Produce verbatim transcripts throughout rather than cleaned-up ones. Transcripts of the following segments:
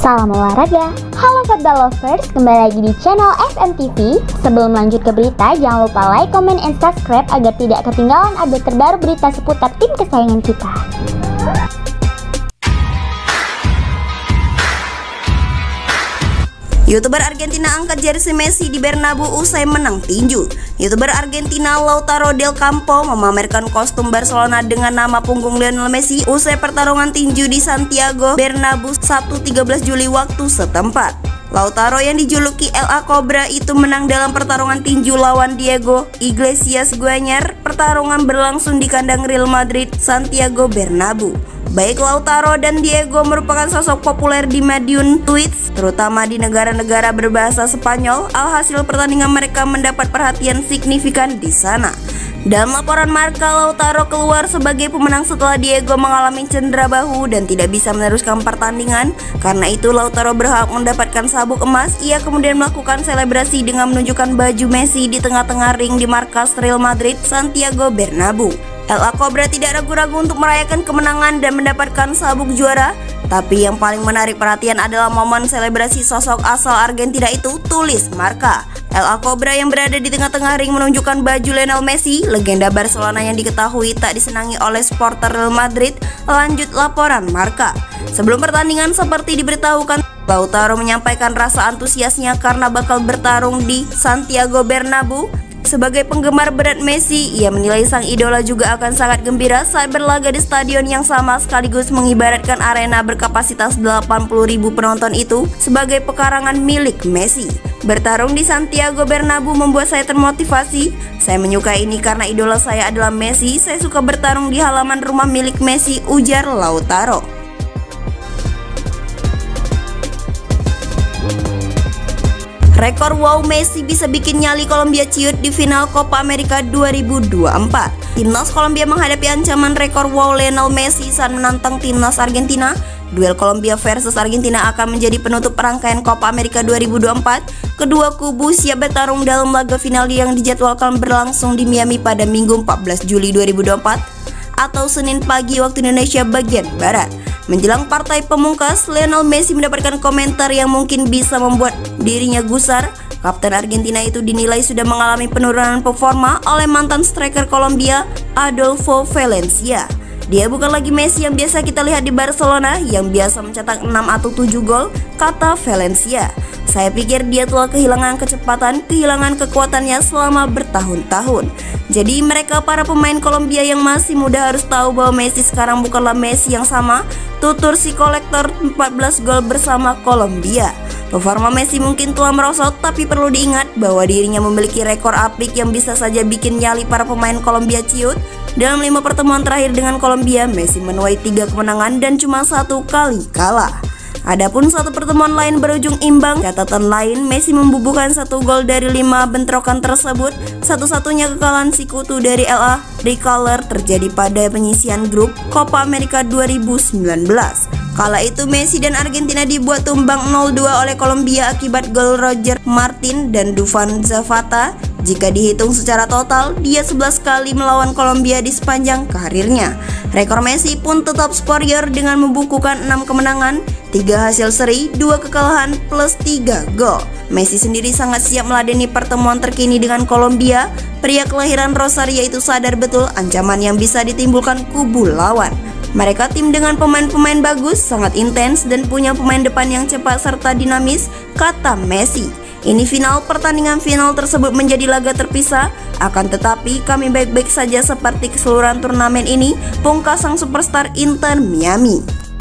Salam olahraga. Halo football lovers, kembali lagi di channel F M T V. Sebelum lanjut ke berita, jangan lupa like, comment, and subscribe agar tidak ketinggalan update terbaru berita seputar tim kesayangan kita. YouTuber Argentina angkat jersey Messi di Bernabeu usai menang tinju. YouTuber Argentina Lautaro Del Campo memamerkan kostum Barcelona dengan nama punggung Lionel Messi usai pertarungan tinju di Santiago Bernabeu Sabtu tiga belas Juli waktu setempat. Lautaro yang dijuluki El A Cobra itu menang dalam pertarungan tinju lawan Diego Iglesias Guanyar. Pertarungan berlangsung di kandang Real Madrid Santiago Bernabeu. Baik Lautaro dan Diego merupakan sosok populer di medium Twitch, terutama di negara-negara berbahasa Spanyol. Alhasil pertandingan mereka mendapat perhatian signifikan di sana. Dalam laporan Marca, Lautaro keluar sebagai pemenang setelah Diego mengalami cedera bahu dan tidak bisa meneruskan pertandingan. Karena itu Lautaro berhak mendapatkan sabuk emas. Ia kemudian melakukan selebrasi dengan menunjukkan baju Messi di tengah-tengah ring di markas Real Madrid Santiago Bernabeu. El A Cobra tidak ragu-ragu untuk merayakan kemenangan dan mendapatkan sabuk juara. Tapi yang paling menarik perhatian adalah momen selebrasi sosok asal Argentina itu, tulis Marca. El A Cobra yang berada di tengah-tengah ring menunjukkan baju Lionel Messi, legenda Barcelona yang diketahui tak disenangi oleh supporter Real Madrid. Lanjut laporan Marca. Sebelum pertandingan, seperti diberitahukan, Lautaro menyampaikan rasa antusiasnya karena bakal bertarung di Santiago Bernabeu. Sebagai penggemar berat Messi, ia menilai sang idola juga akan sangat gembira saat berlaga di stadion yang sama, sekaligus mengibaratkan arena berkapasitas delapan puluh ribu penonton itu sebagai pekarangan milik Messi. Bertarung di Santiago Bernabeu membuat saya termotivasi. Saya menyukai ini karena idola saya adalah Messi. Saya suka bertarung di halaman rumah milik Messi, ujar Lautaro. Rekor wow Messi bisa bikin nyali Kolombia ciut di final Copa America dua ribu dua puluh empat. Timnas Kolombia menghadapi ancaman rekor wow Lionel Messi saat menantang timnas Argentina. Duel Kolombia versus Argentina akan menjadi penutup rangkaian Copa America dua ribu dua puluh empat. Kedua kubu siap bertarung dalam laga final yang dijadwalkan berlangsung di Miami pada Minggu empat belas Juli dua ribu dua puluh empat atau Senin pagi waktu Indonesia bagian Barat. Menjelang partai pemungkas, Lionel Messi mendapatkan komentar yang mungkin bisa membuat dirinya gusar. Kapten Argentina itu dinilai sudah mengalami penurunan performa oleh mantan striker Kolombia, Adolfo Valencia. Dia bukan lagi Messi yang biasa kita lihat di Barcelona, yang biasa mencetak enam atau tujuh gol, kata Valencia. Saya pikir dia telah kehilangan kecepatan, kehilangan kekuatannya selama bertahun-tahun. Jadi mereka para pemain Kolombia yang masih muda harus tahu bahwa Messi sekarang bukanlah Messi yang sama, tutur si kolektor empat belas gol bersama Kolombia. Performa Messi mungkin telah merosot, tapi perlu diingat bahwa dirinya memiliki rekor apik yang bisa saja bikin nyali para pemain Kolombia ciut. Dalam lima pertemuan terakhir dengan Kolombia, Messi menuai tiga kemenangan dan cuma satu kali kalah. Adapun satu pertemuan lain berujung imbang. Catatan lain, Messi membubuhkan satu gol dari lima bentrokan tersebut. Satu-satunya kekalahan sekutu dari L A Tricolor terjadi pada penyisihan grup Copa America dua ribu sembilan belas. Kala itu Messi dan Argentina dibuat tumbang nol dua oleh Kolombia akibat gol Roger Martin dan Dufan Zapata. Jika dihitung secara total, dia sebelas kali melawan Kolombia di sepanjang karirnya. Rekor Messi pun tetap superior dengan membukukan enam kemenangan, tiga hasil seri, dua kekalahan, plus tiga gol. Messi sendiri sangat siap meladeni pertemuan terkini dengan Kolombia. Pria kelahiran Rosario itu sadar betul ancaman yang bisa ditimbulkan kubu lawan. Mereka tim dengan pemain-pemain bagus, sangat intens, dan punya pemain depan yang cepat serta dinamis, kata Messi. Ini final, pertandingan final tersebut menjadi laga terpisah. Akan tetapi kami baik-baik saja seperti keseluruhan turnamen ini, pungkas sang superstar Inter Miami.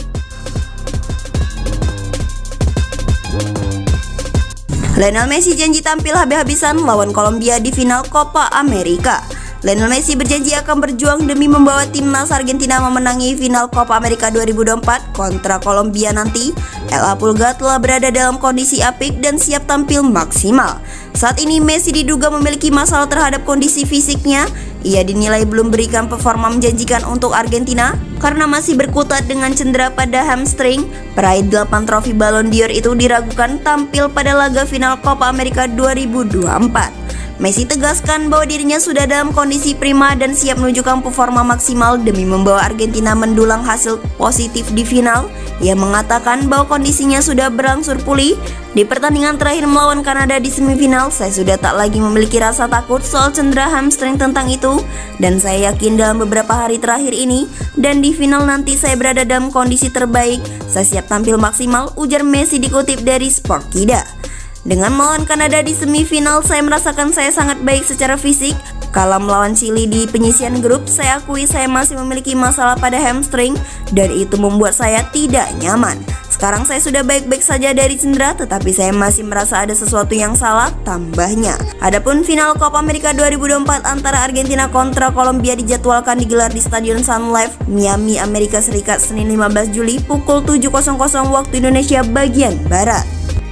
Lionel Messi janji tampil habis-habisan lawan Kolombia di final Copa America. Lionel Messi berjanji akan berjuang demi membawa timnas Argentina memenangi final Copa America dua ribu dua puluh empat kontra Kolombia nanti. El A Pulga telah berada dalam kondisi apik dan siap tampil maksimal. Saat ini Messi diduga memiliki masalah terhadap kondisi fisiknya. Ia dinilai belum berikan performa menjanjikan untuk Argentina karena masih berkutat dengan cedera pada hamstring. Peraih delapan trofi Ballon d'Or itu diragukan tampil pada laga final Copa America dua ribu dua puluh empat. Messi tegaskan bahwa dirinya sudah dalam kondisi prima dan siap menunjukkan performa maksimal demi membawa Argentina mendulang hasil positif di final. Ia mengatakan bahwa kondisinya sudah berangsur pulih. Di pertandingan terakhir melawan Kanada di semifinal, saya sudah tak lagi memiliki rasa takut soal cedera hamstring tentang itu, dan saya yakin dalam beberapa hari terakhir ini dan di final nanti saya berada dalam kondisi terbaik. Saya siap tampil maksimal, ujar Messi dikutip dari Sportkida. Dengan melawan Kanada di semifinal, saya merasakan saya sangat baik secara fisik. Kalah melawan Chili di penyisian grup, saya akui saya masih memiliki masalah pada hamstring dan itu membuat saya tidak nyaman. Sekarang saya sudah baik-baik saja dari cedera, tetapi saya masih merasa ada sesuatu yang salah, tambahnya. Adapun final Copa America dua ribu dua puluh empat antara Argentina kontra Kolombia dijadwalkan digelar di Stadion Sun Life, Miami, Amerika Serikat, Senin lima belas Juli pukul tujuh waktu Indonesia bagian Barat.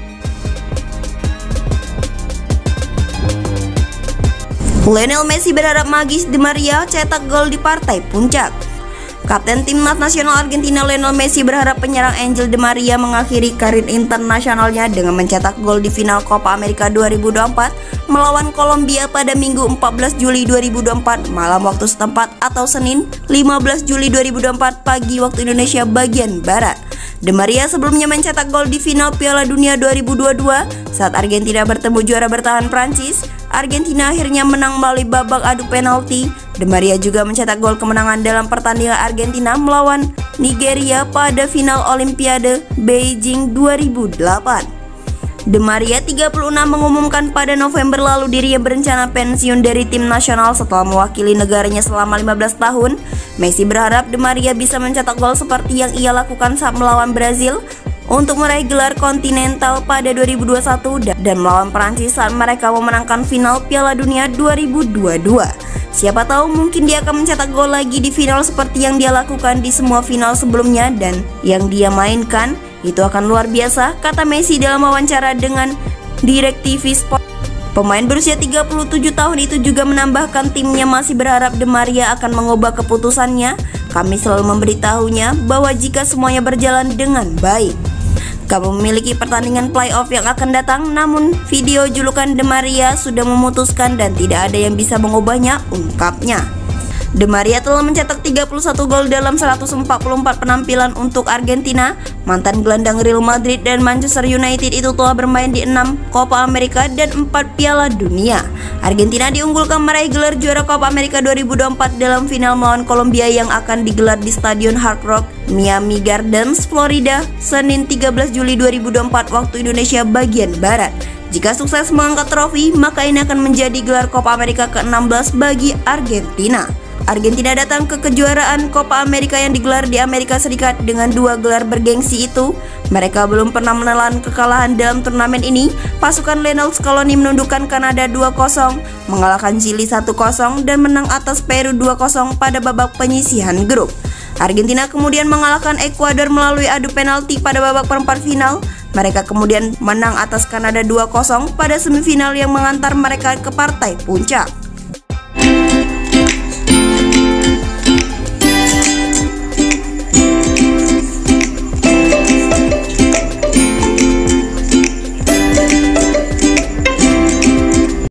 Lionel Messi berharap magis Di Maria cetak gol di partai puncak. Kapten Timnas Nasional Argentina Lionel Messi berharap penyerang Angel Di Maria mengakhiri karir internasionalnya dengan mencetak gol di final Copa America dua ribu dua puluh empat melawan Kolombia pada Minggu empat belas Juli dua ribu dua puluh empat malam waktu setempat atau Senin lima belas Juli dua ribu dua puluh empat pagi waktu Indonesia bagian Barat. Di Maria sebelumnya mencetak gol di final Piala Dunia dua ribu dua puluh dua saat Argentina bertemu juara bertahan Prancis. Argentina akhirnya menang melalui babak adu penalti. Di Maria juga mencetak gol kemenangan dalam pertandingan Argentina melawan Nigeria pada final Olimpiade Beijing dua ribu delapan. Di Maria tiga puluh enam mengumumkan pada November lalu dirinya berencana pensiun dari tim nasional setelah mewakili negaranya selama lima belas tahun. Messi berharap Di Maria bisa mencetak gol seperti yang ia lakukan saat melawan Brazil untuk meraih gelar kontinental pada dua ribu dua puluh satu dan melawan Perancis saat mereka memenangkan final Piala Dunia dua ribu dua puluh dua. Siapa tahu mungkin dia akan mencetak gol lagi di final seperti yang dia lakukan di semua final sebelumnya dan yang dia mainkan. Itu akan luar biasa, kata Messi dalam wawancara dengan DirecTV Sport. Pemain berusia tiga puluh tujuh tahun itu juga menambahkan timnya masih berharap Di Maria akan mengubah keputusannya. Kami selalu memberitahunya bahwa jika semuanya berjalan dengan baik, kami memiliki pertandingan playoff yang akan datang, namun video julukan Di Maria sudah memutuskan dan tidak ada yang bisa mengubahnya, ungkapnya. Di Maria telah mencetak tiga puluh satu gol dalam seratus empat puluh empat penampilan untuk Argentina. Mantan gelandang Real Madrid dan Manchester United itu telah bermain di enam Copa America dan empat Piala Dunia. Argentina diunggulkan meraih gelar juara Copa America dua ribu dua puluh empat dalam final melawan Kolombia yang akan digelar di Stadion Hard Rock, Miami Gardens, Florida, Senin tiga belas Juli dua ribu dua puluh empat waktu Indonesia bagian Barat. Jika sukses mengangkat trofi, maka ini akan menjadi gelar Copa America ke enam belas bagi Argentina. Argentina datang ke kejuaraan Copa America yang digelar di Amerika Serikat dengan dua gelar bergengsi itu. Mereka belum pernah menelan kekalahan dalam turnamen ini. Pasukan Lionel Scaloni menundukkan Kanada dua kosong, mengalahkan Chili satu kosong dan menang atas Peru dua kosong pada babak penyisihan grup. Argentina kemudian mengalahkan Ekuador melalui adu penalti pada babak perempat final. Mereka kemudian menang atas Kanada dua kosong pada semifinal yang mengantar mereka ke partai puncak.